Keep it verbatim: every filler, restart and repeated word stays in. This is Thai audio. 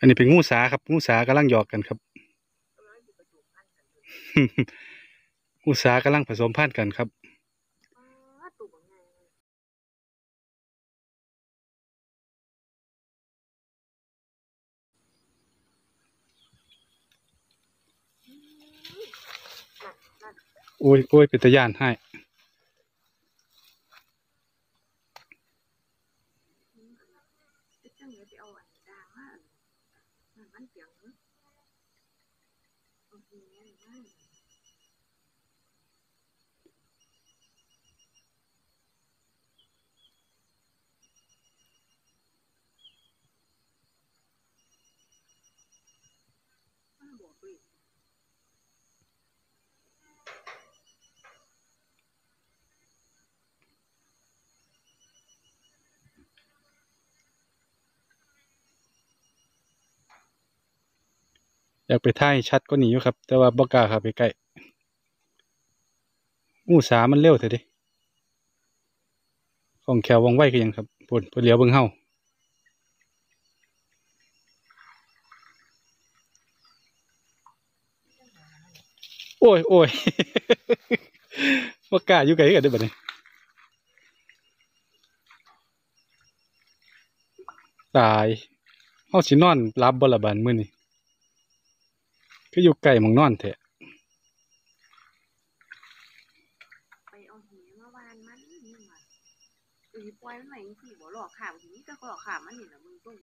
อันนี้เป็นงูสาครับงูสากำลังหยอกกันครับ งูสากำลังผสมพันธุ์กันครับโอ้ยโอ้ยเป็นตะย่านให้อยากไปถ่ายชัดก็หนีอยู่ครับแต่ว่าบ่กล้าครับไปใกล้งูสามันเร็วเถอะดิของแขวว่องไวคือหยังครับปุ่นเพิ่นเหลียวเบิ่งเฮาโอ้ยโอ้ย บ่กล้าอยู่ไกลกันเด้อบัดนี้ตายเฮาสินอนหลับบ่ล่ะบัดมื้อนี้คืออยู่ใกล้หม้องนอนแท้ไปเอาหีมาวานมันนี่มาเออปล่อยมันไว้จังซี่บ่หลอกขามทีนี้ก็หลอกขามมันนี่ล่ะมึง